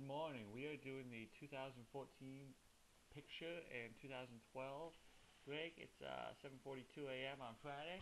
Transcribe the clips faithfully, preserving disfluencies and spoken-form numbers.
morning. We are doing the two thousand fourteen picture and two thousand twelve break. It's uh, seven forty-two a m on Friday.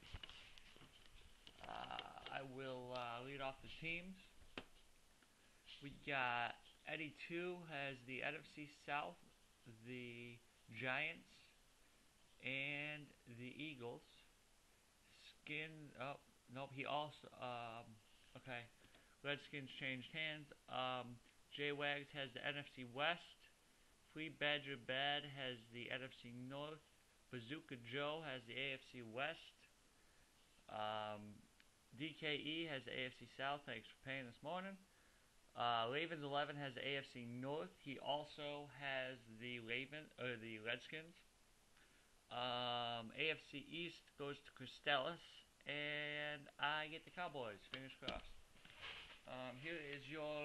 Uh, I will uh, lead off the teams. We got Eddie two has the N F C South, the Giants, and the Eagles. Skin, oh, nope, he also, um, okay. Redskins changed hands. Um, J Wags has the N F C West. Free Badger Bad has the N F C North. Bazooka Joe has the A F C West. Um, D K E has the A F C South. Thanks for paying this morning. Uh, Ravens eleven has the A F C North. He also has the Raven or the Redskins. Um, A F C East goes to Cristellus, and I get the Cowboys. Fingers crossed. Um, here is your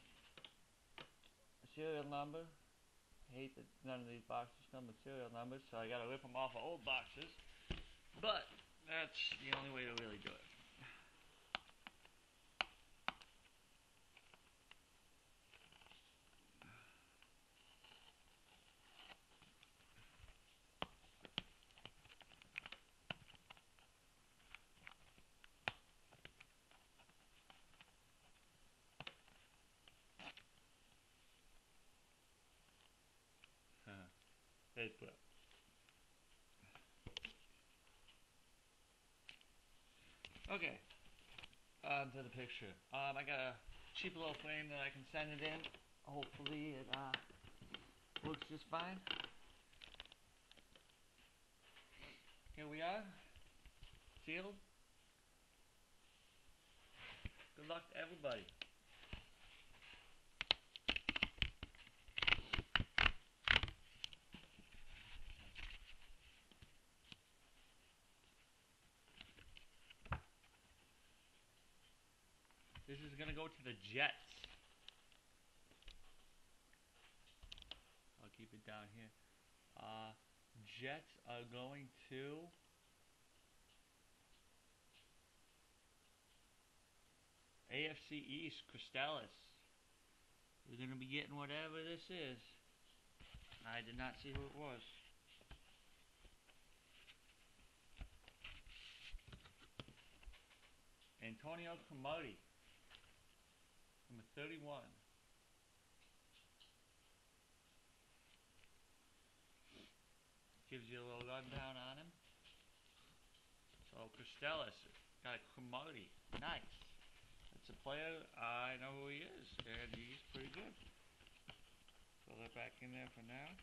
serial number. I hate that none of these boxes come with serial numbers, so I gotta rip them off of old boxes. But that's the only way to really do it. Huh. Head flip. Okay. On to the picture. Um, I got a cheap little frame that I can send it in. Hopefully it uh, works just fine. Here we are. Sealed. Good luck to everybody. This is going to go to the Jets. I'll keep it down here. Uh, Jets are going to A F C East, Cristellus. We're going to be getting whatever this is. I did not see who it was. Antonio Cromartie, number thirty-one. Gives you a little rundown on him. So Cristellus got a Cromartie. Nice. That's a player. I know who he is, and he's pretty good. Throw that back in there for now.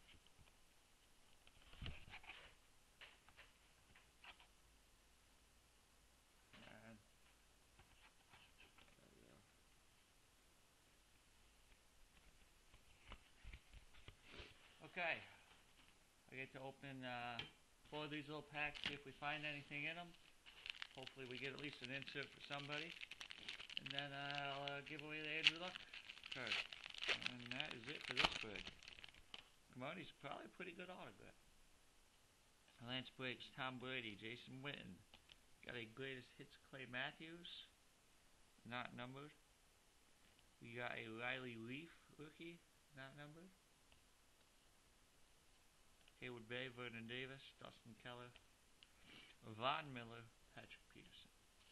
And there we go. Okay. I get to open uh, four of these little packs, see if we find anything in them. Hopefully we get at least an insert for somebody. And then uh, I'll uh, give away the Andrew Luck card. And that is it for this break. Cromartie's probably a pretty good autograph. Lance Breaks, Tom Brady, Jason Witten. Got a greatest hits Clay Matthews. Not numbered. We got a Riley Leaf rookie. Not numbered. Haywood Bay, Vernon Davis, Dustin Keller, Von Miller, Patrick Peterson.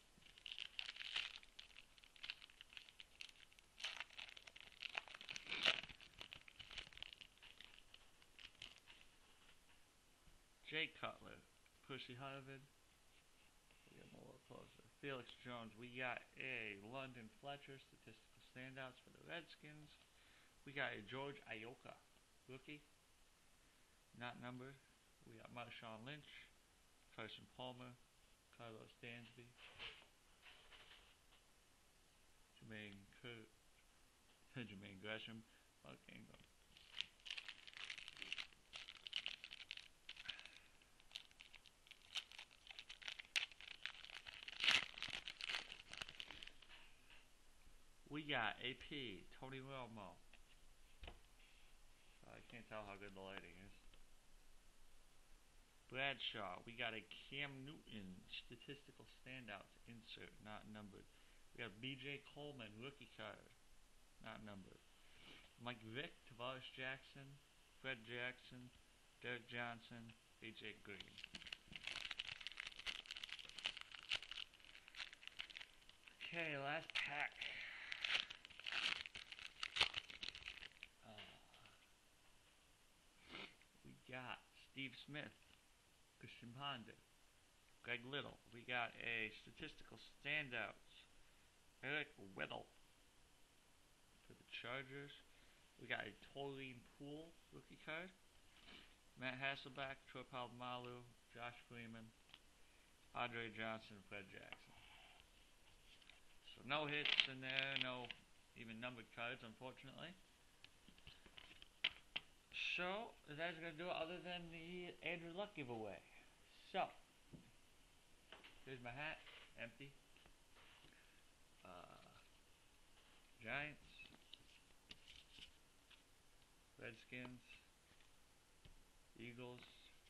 Jay Cutler, Percy Harvin. We got a little closer. Felix Jones. We got a London Fletcher, statistical standouts for the Redskins. We got a George Iocca, rookie. Not numbered. We got Marshawn Lynch, Carson Palmer, Carlos Dansby, Jermaine Kurt, Jermaine Gresham, Mark Ingram. We got A P, Tony Romo. I can't tell how good the lighting is. Bradshaw, we got a Cam Newton, statistical standouts, insert, not numbered. We got B J Coleman, rookie card, not numbered. Mike Vick, Tavares Jackson, Fred Jackson, Derek Johnson, A J Green. Okay, last pack. Uh, we got Steve Smith, Christian Ponder, Greg Little. We got a statistical standouts, Eric Weddle for the Chargers. We got a Taurean Poole rookie card, Matt Hasselbeck, Troy Polamalu, Josh Freeman, Andre Johnson, Fred Jackson. So no hits in there, no even numbered cards, unfortunately. So that's gonna do it, other than the Andrew Luck giveaway. So here's my hat, empty. Uh, Giants, Redskins, Eagles,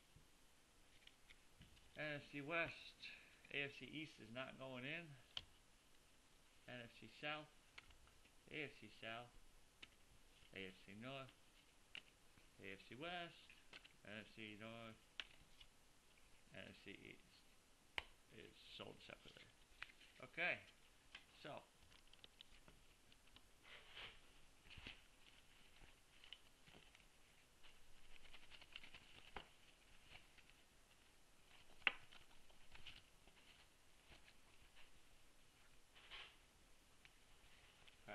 N F C West. A F C East is not going in. N F C South, A F C South, A F C North, A F C West, N F C North, N F C East is sold separately. Okay, so okay,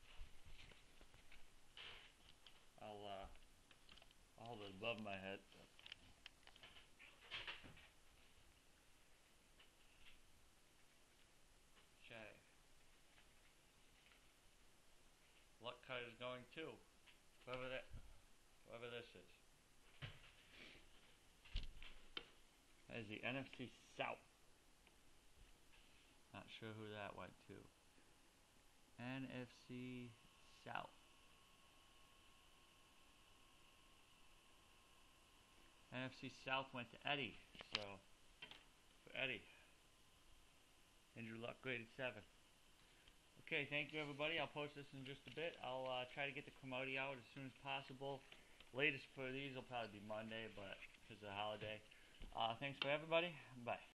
I'll uh, I'll hold it above my head. Okay, luck card is going to whoever that whoever this is. That is the N F C South. Not sure who that went to. N F C South. N F C South went to Eddie. So, for Eddie, Andrew Luck graded seven. Okay, thank you everybody. I'll post this in just a bit. I'll uh, try to get the Cromoti out as soon as possible. Latest for these will probably be Monday, but because of the holiday. Uh, thanks for everybody. Bye.